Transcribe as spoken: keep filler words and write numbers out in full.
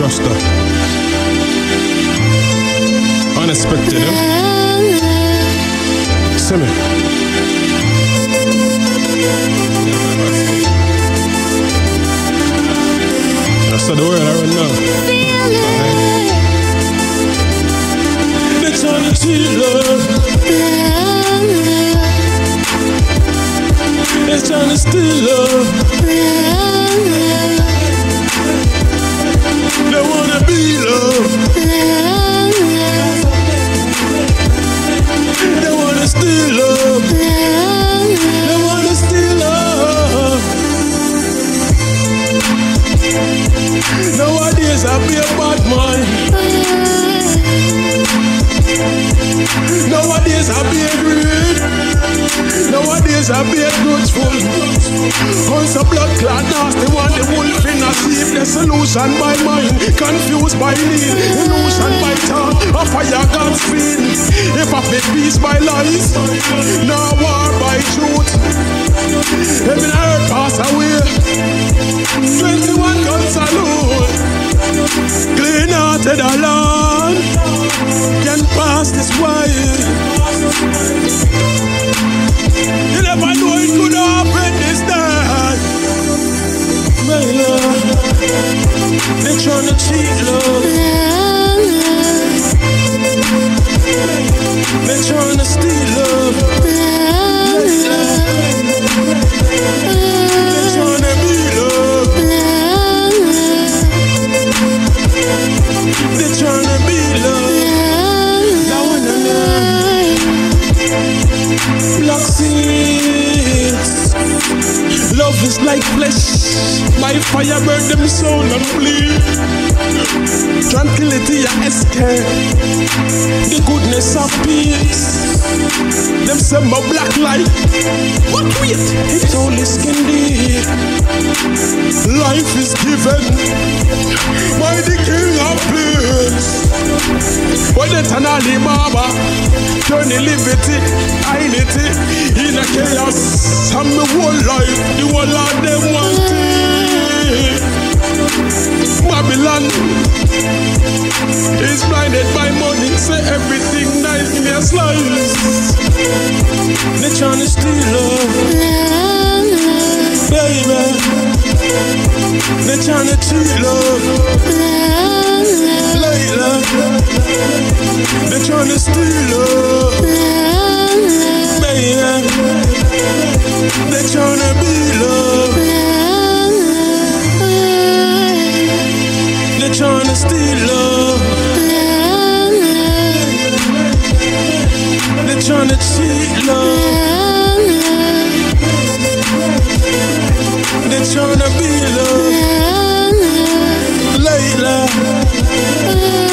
Rasta. Unexpected, eh? See me. That's the word I run now. They're trying to cheat love. They're trying to steal love. They wanna be love. They wanna steal love. They wanna steal love. Nowadays I be a bad man. Nowadays I be a greed. Nowadays I be a grudgeful. Once a blood clot nasty one, the wolf in a sheep. The solution by mind, confused by need. Illusion by tongue, a fire God's feet. If I fit peace by lies, no war by truth. Heaven and earth pass away. Twenty-one guns alone. Clean hearted alone can pass this way. You never know it could happen this day. My love, they're trying to cheat love. They're trying to steal love. They're trying to be love. They're trying to be love. Now when I love black seeds. Love is like flesh. My fire burn them soul and bleed. Tranquility I escape. The goodness of peace. Them say my black light. What wait? It's only skin deep. Life is given by the King of Peace. When the Tanali Baba turn the liberty, identity in a chaos. And my whole life, the whole of them want it. Babylon is blinded by money. Say everything nice in their slice. They trying to steal love, baby. They trying to cheat love, Layla. They trying to steal love, baby. They trying to be love. They trying to steal love. They trying to cheat love. They trying to be love. Layla.